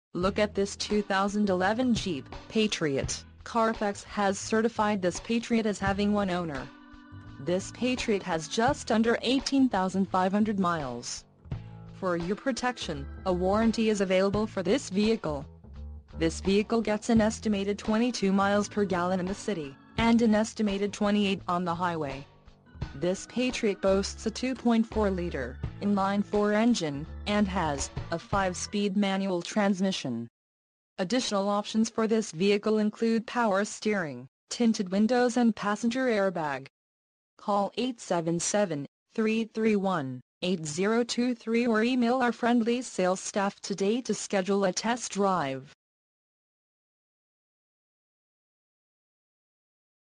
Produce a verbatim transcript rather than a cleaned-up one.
Look at this two thousand eleven Jeep Patriot. Carfax has certified this Patriot as having one owner. This Patriot has just under eighteen thousand five hundred miles. For your protection, a warranty is available for this vehicle. This vehicle gets an estimated twenty-two miles per gallon in the city, and an estimated twenty-eight on the highway. This Patriot boasts a two point four liter, inline-four engine, and has a five-speed manual transmission. Additional options for this vehicle include power steering, tinted windows and passenger airbag. Call eight seven seven, three three one, eight zero two three or email our friendly sales staff today to schedule a test drive.